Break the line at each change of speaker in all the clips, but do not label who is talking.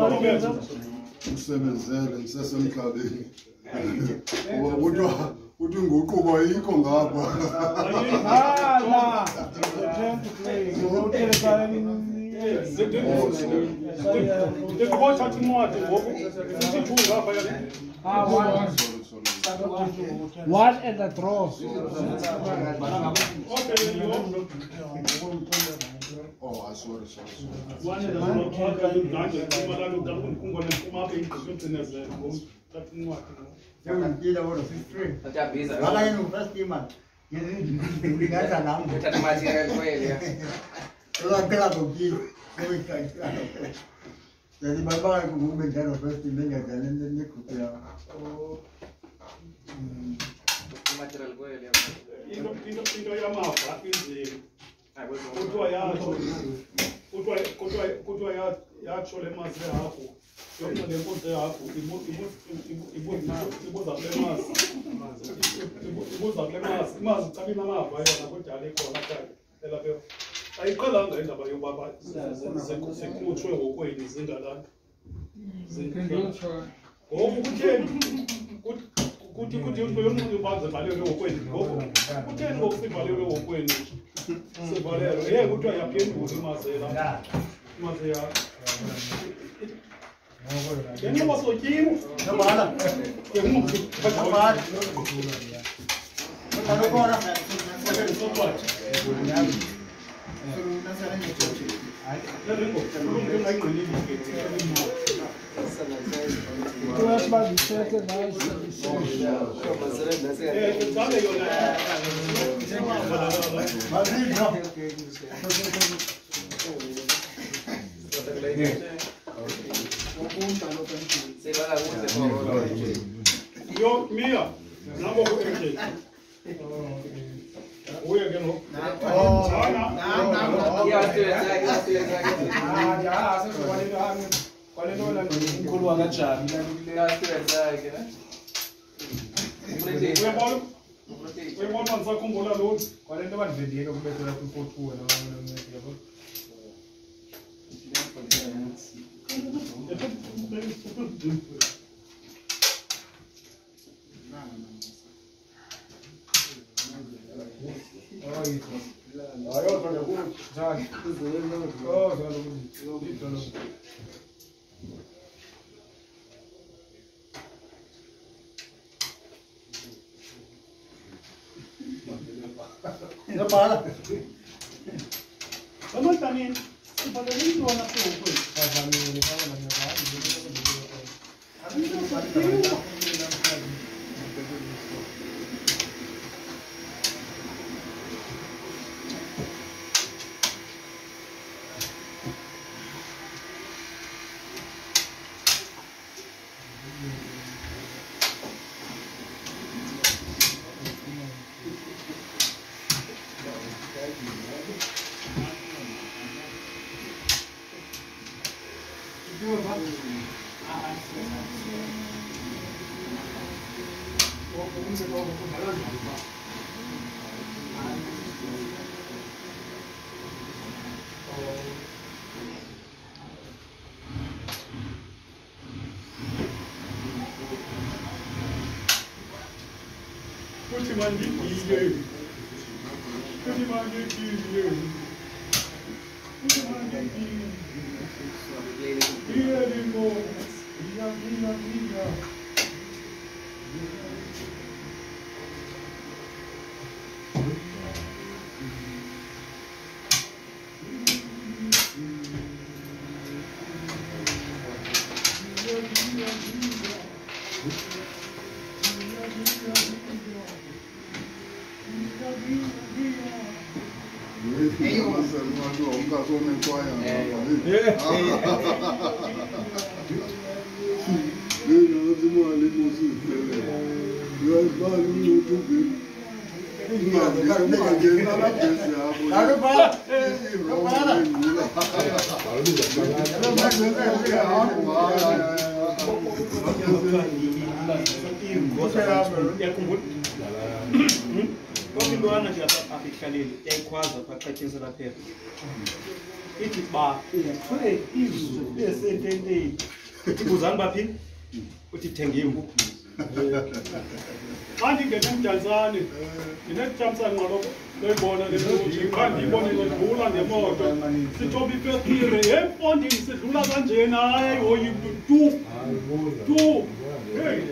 Umsebenzele ngisesemhlabeni. Uthi nguquko ayikho ngapha.
One at the draw.
Oh, sorry.
One at the
jadi bapa aku mungkin jangan first team dengan jalan ni kupiah.
Material gue ya.
Itu yang apa? Ini. Kutwa ya chole mazi hapo. Yona lemboze hapo. Iboza klemasi. Mazi kabina mava yona kodwa alekho nakho. Elapho. Ayiqalanga indaba yobaba sekuthiwe ngokweni zingalanda. Ukuthi umuntu ubanze valero ngokweni. Kutheni ngokusivalero ngokweni? Sivalero. Kuthiwa yaphendula imazela. Imazela. Yena wasokimo.
Namala. Namala. Namala.
Yo, Mia, number Oye, que no.
Namala.
Vamos también. Para mí no van a hacer un Ngoba intwana nje apha yayikhwaza phakathisa lapha. Ithi ba uphule izulu esententeni. Ibuzani baphi? Uthi thenga imbu. Xa ndingena emdantsane, ndinethamsanqa loyibona le nto qha ndiyibone ndidlula ngemoto. Sithoba ifestire, emfondini sidlula kanjena, hayi hoyi mntu tu. Hey.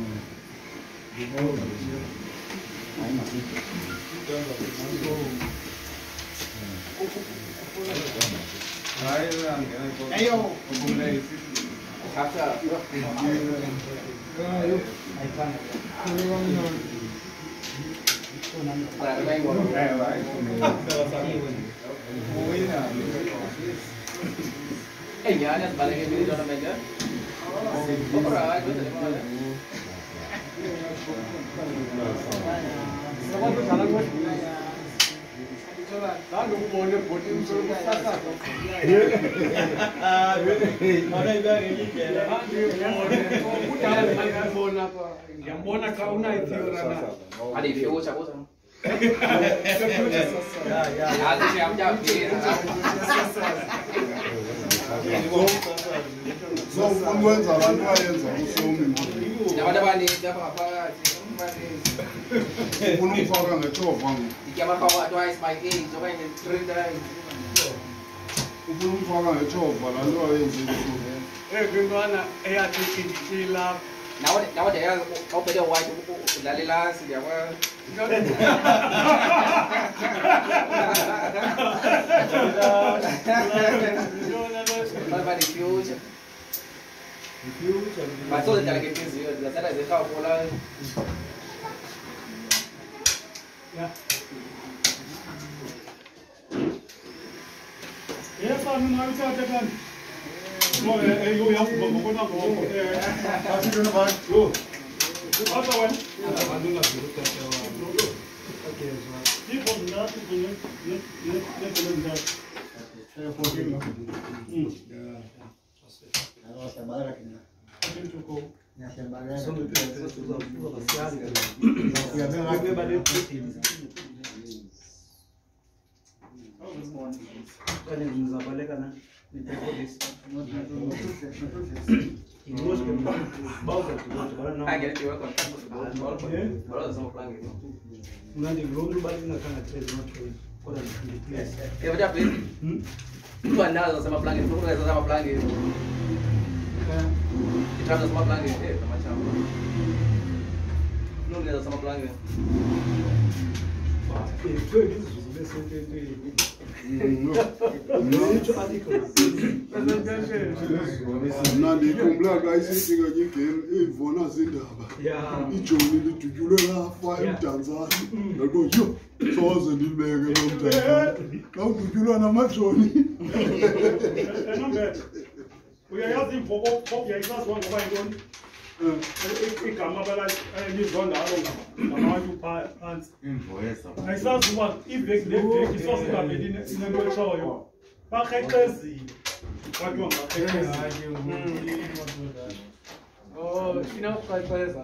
Ukwenza abantu bayenza usomi
nabantu abaninzi apha ngaphakathi
ufuna umfaka ngetshova
ndityabafaka twice by 8 okanye 3 times
ufuna umfaka ngetshova laa nto wayenza usomi
Kwintwana eyathi inditshila
nawe ndiyayazi xa uphethe white udlala elasi ndiyakwazi But the future. But so that I get busy, that's why they have all.
Yeah. Yes, I'm not going no, you have to go on. What's it going to do? What's the one? I'm doing that. Okay, so people not to do it.
I get you on tu andazo sama plangi, tu unaweza sama plangi. Itaanza sama plangi, kama chama. Ndio unaweza sama plangi.
Nandikhumbula isithi kanye igame eyivona zindaba ijoni lidutyulwe lafa emdantsane lako yo soze ndibeke lo mdantsane xa udutyulwa namajoni
uyayazi imvoko yayisaziwa ngoba yintoni igama lizwa ngalo ngabantu phantsi ayisazi uba iveki neveki sosingaveli inento etshoyo bakreqezile kwathiwa ngakreqezile inakuqeqeza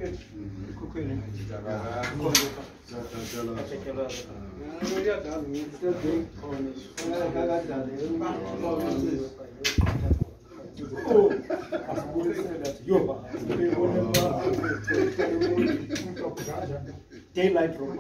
Daylight proper.